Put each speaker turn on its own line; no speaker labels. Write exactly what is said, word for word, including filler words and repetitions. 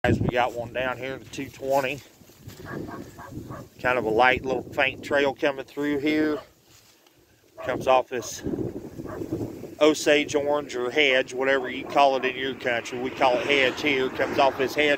We got one down here in the two twenty. Kind of a light little faint trail coming through here. Comes off this Osage orange or hedge, whatever you call it in your country. We call it hedge here. Comes off this hedge.